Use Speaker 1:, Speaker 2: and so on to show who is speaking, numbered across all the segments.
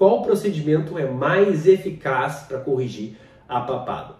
Speaker 1: qual procedimento é mais eficaz para corrigir a papada.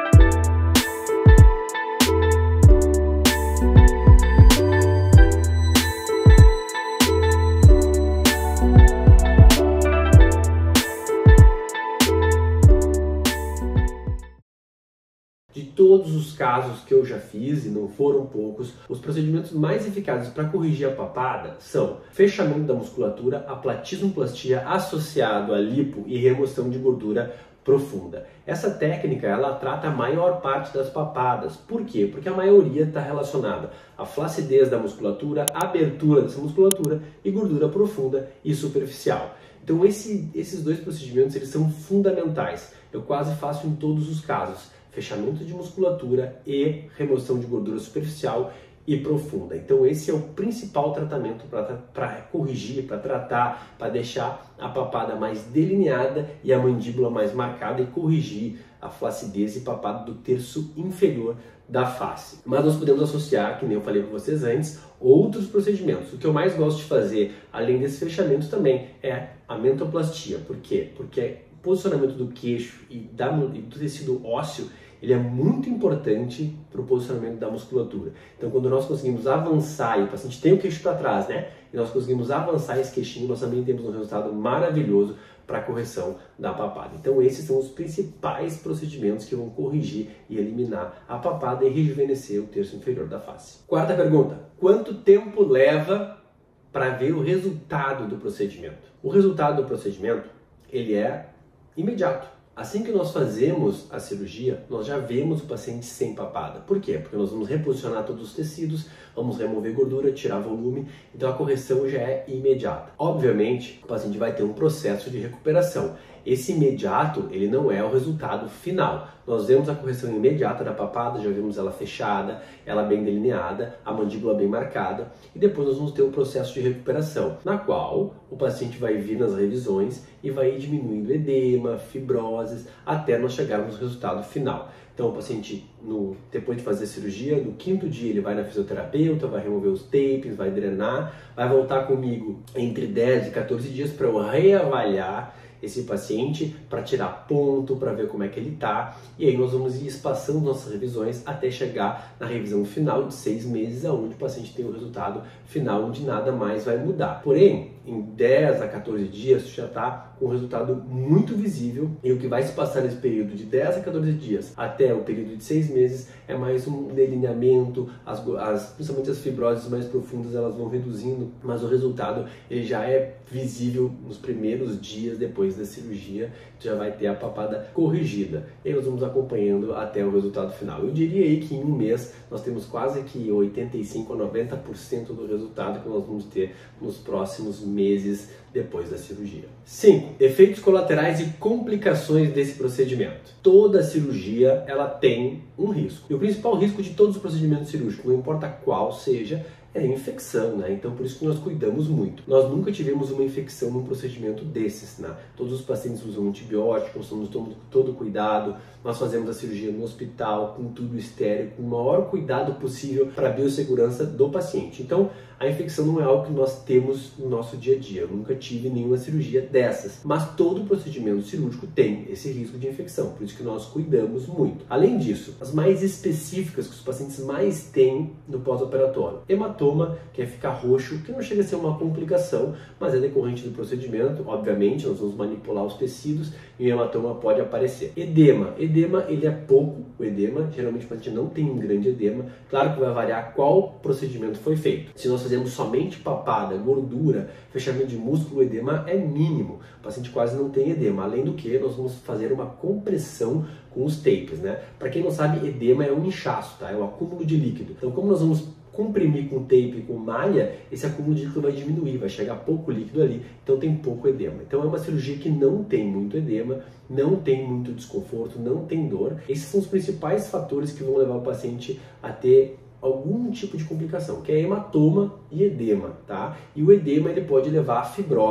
Speaker 1: De todos os casos que eu já fiz, e não foram poucos, os procedimentos mais eficazes para corrigir a papada são fechamento da musculatura, aplatismoplastia associado a lipo e remoção de gordura profunda. Essa técnica, ela trata a maior parte das papadas. Por quê? Porque a maioria está relacionada à flacidez da musculatura, abertura dessa musculatura e gordura profunda e superficial. Então esses dois procedimentos, eles são fundamentais. Eu quase faço em todos os casos. Fechamento de musculatura e remoção de gordura superficial e profunda. Então esse é o principal tratamento para corrigir, para tratar, para deixar a papada mais delineada e a mandíbula mais marcada e corrigir a flacidez e papada do terço inferior da face. Mas nós podemos associar, que nem eu falei para vocês antes, outros procedimentos. O que eu mais gosto de fazer, além desse fechamento, também é a mentoplastia. Por quê? Porque o posicionamento do queixo e do tecido ósseo, ele é muito importante para o posicionamento da musculatura. Então, quando nós conseguimos avançar, e o paciente tem o queixo para trás, né? E nós conseguimos avançar esse queixinho, nós também temos um resultado maravilhoso para a correção da papada. Então, esses são os principais procedimentos que vão corrigir e eliminar a papada e rejuvenescer o terço inferior da face. Quarta pergunta: quanto tempo leva para ver o resultado do procedimento? O resultado do procedimento, ele é imediato. Assim que nós fazemos a cirurgia, nós já vemos o paciente sem papada. Por quê? Porque nós vamos reposicionar todos os tecidos, vamos remover gordura, tirar volume, então a correção já é imediata. Obviamente, o paciente vai ter um processo de recuperação. Esse imediato, ele não é o resultado final. Nós vemos a correção imediata da papada, já vemos ela fechada, ela bem delineada, a mandíbula bem marcada, e depois nós vamos ter o processo de recuperação, na qual o paciente vai vir nas revisões e vai ir diminuindo edema, fibroses, até nós chegarmos no resultado final. Então o paciente, depois de fazer a cirurgia, no 5º dia ele vai na fisioterapeuta, vai remover os tapes, vai drenar, vai voltar comigo entre 10 e 14 dias para eu reavaliar esse paciente, para tirar ponto, para ver como é que ele está, e aí nós vamos ir espaçando nossas revisões até chegar na revisão final de 6 meses, onde o paciente tem o resultado final, onde nada mais vai mudar. Porém, em 10 a 14 dias, já está com um resultado muito visível, e o que vai se passar nesse período de 10 a 14 dias até o período de 6 meses é mais um delineamento, principalmente as fibroses mais profundas, elas vão reduzindo, mas o resultado ele já é visível nos primeiros dias depois da cirurgia, já vai ter a papada corrigida. E nós vamos acompanhando até o resultado final. Eu diria aí que em um mês nós temos quase que 85 a 90% do resultado que nós vamos ter nos próximos meses depois da cirurgia. 5. Efeitos colaterais e complicações desse procedimento. Toda cirurgia, ela tem um risco. E o principal risco de todos os procedimentos cirúrgicos, não importa qual seja, é a infecção, né? Então por isso que nós cuidamos muito. Nós nunca tivemos uma infecção num procedimento desses, né? Todos os pacientes usam antibióticos, nós tomamos todo cuidado, nós fazemos a cirurgia no hospital, com tudo estéril, com o maior cuidado possível para a biossegurança do paciente. Então a infecção não é algo que nós temos no nosso dia a dia. Eu nunca tive nenhuma cirurgia dessas. Mas todo procedimento cirúrgico tem esse risco de infecção, por isso que nós cuidamos muito. Além disso, as mais específicas que os pacientes mais têm no pós-operatório. Hematoma, que é ficar roxo, que não chega a ser uma complicação, mas é decorrente do procedimento. Obviamente, nós vamos manipular os tecidos e o hematoma pode aparecer. Edema. Edema, ele é pouco, o edema. Geralmente o paciente não tem um grande edema. Claro que vai variar qual procedimento foi feito. Se nós fazemos somente papada, gordura, fechamento de músculo, o edema é mínimo. O paciente quase não tem edema. Além do que, nós vamos fazer uma compressão com os tapes, né? Para quem não sabe, edema é um inchaço, tá? É um acúmulo de líquido. Então, como nós vamos comprimir com tape, com malha, esse acúmulo de líquido vai diminuir, vai chegar pouco líquido ali, então tem pouco edema. Então é uma cirurgia que não tem muito edema, não tem muito desconforto, não tem dor. Esses são os principais fatores que vão levar o paciente a ter algum tipo de complicação, que é hematoma e edema, tá? E o edema ele pode levar a fibrose.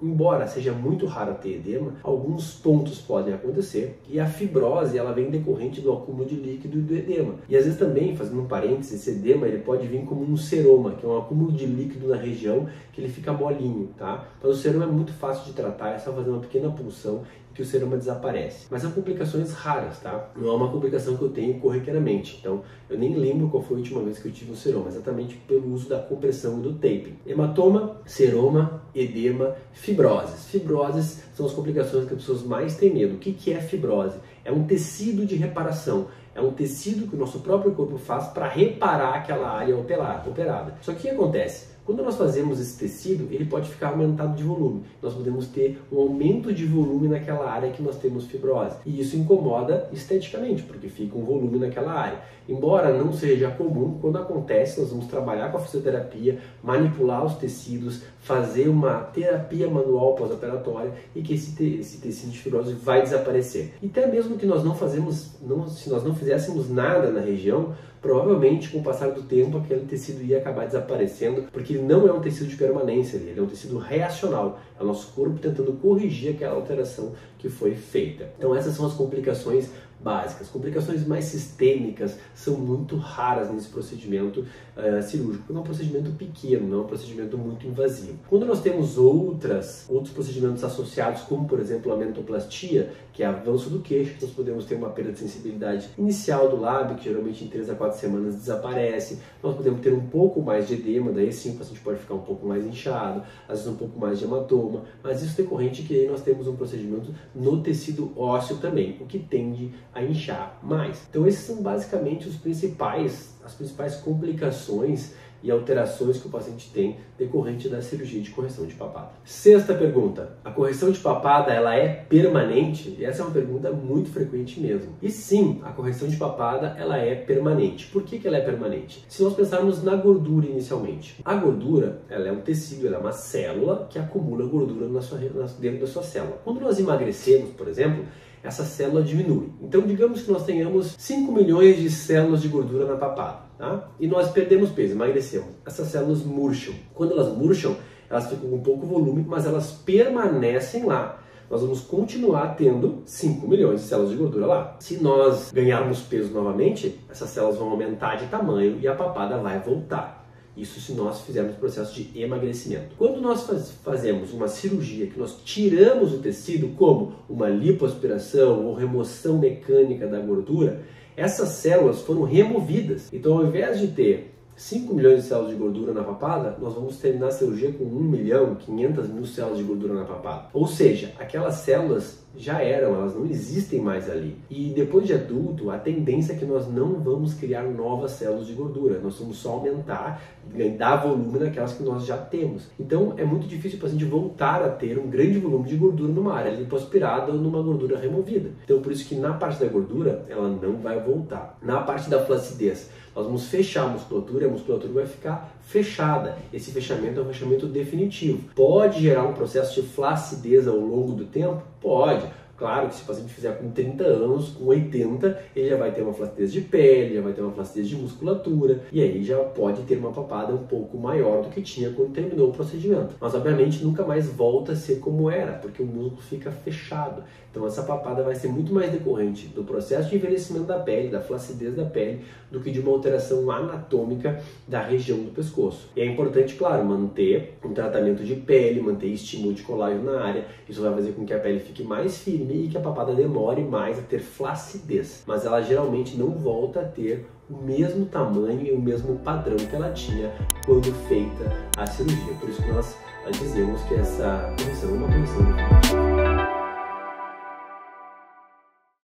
Speaker 1: embora seja muito raro ter edema, alguns pontos podem acontecer e a fibrose ela vem decorrente do acúmulo de líquido e do edema. E às vezes também, fazendo um parênteses, esse edema ele pode vir como um seroma, que é um acúmulo de líquido na região que ele fica molinho, tá? Mas o seroma é muito fácil de tratar, é só fazer uma pequena punção que o seroma desaparece. Mas são complicações raras, tá? Não é uma complicação que eu tenho corriqueiramente. Então, eu nem lembro qual foi a última vez que eu tive um seroma, exatamente pelo uso da compressão e do taping. Hematoma, seroma, edema, fibroses. Fibroses são as complicações que as pessoas mais têm medo. O que é fibrose? É um tecido de reparação. É um tecido que o nosso próprio corpo faz para reparar aquela área operada. Só que o que acontece? Quando nós fazemos esse tecido, ele pode ficar aumentado de volume. Nós podemos ter um aumento de volume naquela área que nós temos fibrose. E isso incomoda esteticamente, porque fica um volume naquela área. Embora não seja comum, quando acontece, nós vamos trabalhar com a fisioterapia, manipular os tecidos, fazer uma terapia manual pós-operatória e que esse tecido de fibrose vai desaparecer. E até mesmo que nós se nós não fizéssemos nada na região, provavelmente com o passar do tempo aquele tecido ia acabar desaparecendo, porque ele não é um tecido de permanência, ele é um tecido reacional, é o nosso corpo tentando corrigir aquela alteração que foi feita. Então essas são as complicações básicas. Complicações mais sistêmicas são muito raras nesse procedimento cirúrgico, porque é um procedimento pequeno, não é um procedimento muito invasivo. Quando nós temos outros procedimentos associados, como por exemplo a mentoplastia, que é avanço do queixo, nós podemos ter uma perda de sensibilidade inicial do lábio, que geralmente em 3 a 4 semanas desaparece. Nós podemos ter um pouco mais de edema, daí sim o paciente pode ficar um pouco mais inchado, às vezes um pouco mais de hematoma, mas isso decorrente que aí nós temos um procedimento no tecido ósseo também, o que tende a inchar mais. Então esses são basicamente as principais complicações e alterações que o paciente tem decorrente da cirurgia de correção de papada. Sexta pergunta, a correção de papada ela é permanente? E essa é uma pergunta muito frequente mesmo. E sim, a correção de papada ela é permanente. Por que ela é permanente? Se nós pensarmos na gordura inicialmente, a gordura ela é um tecido, ela é uma célula que acumula gordura dentro da sua célula. Quando nós emagrecemos, por exemplo, essa célula diminui. Então, digamos que nós tenhamos 5 milhões de células de gordura na papada, tá? E nós perdemos peso, emagrecemos. Essas células murcham. Quando elas murcham, elas ficam com pouco volume, mas elas permanecem lá. Nós vamos continuar tendo 5 milhões de células de gordura lá. Se nós ganharmos peso novamente, essas células vão aumentar de tamanho e a papada vai voltar. Isso se nós fizermos o processo de emagrecimento. Quando nós fazemos uma cirurgia que nós tiramos o tecido, como uma lipoaspiração ou remoção mecânica da gordura, essas células foram removidas. Então, ao invés de ter 5 milhões de células de gordura na papada, nós vamos terminar a cirurgia com 1 milhão, 500 mil células de gordura na papada. Ou seja, aquelas células já eram, elas não existem mais ali. E depois de adulto, a tendência é que nós não vamos criar novas células de gordura, nós vamos só aumentar, dar volume naquelas que nós já temos. Então é muito difícil o paciente voltar a ter um grande volume de gordura numa área lipoaspirada ou numa gordura removida. Então por isso que na parte da gordura, ela não vai voltar. Na parte da flacidez, nós vamos fechar a musculatura e a musculatura vai ficar fechada. Esse fechamento é um fechamento definitivo. Pode gerar um processo de flacidez ao longo do tempo? Pode. Claro que se o paciente fizer com 30 anos, com 80, ele já vai ter uma flacidez de pele, já vai ter uma flacidez de musculatura, e aí já pode ter uma papada um pouco maior do que tinha quando terminou o procedimento. Mas obviamente nunca mais volta a ser como era, porque o músculo fica fechado. Então essa papada vai ser muito mais decorrente do processo de envelhecimento da pele, da flacidez da pele, do que de uma alteração anatômica da região do pescoço. E é importante, claro, manter um tratamento de pele, manter estímulo de colágeno na área. Isso vai fazer com que a pele fique mais firme e que a papada demore mais a ter flacidez. Mas ela geralmente não volta a ter o mesmo tamanho e o mesmo padrão que ela tinha quando feita a cirurgia. Por isso que nós dizemos que essa correção é uma correção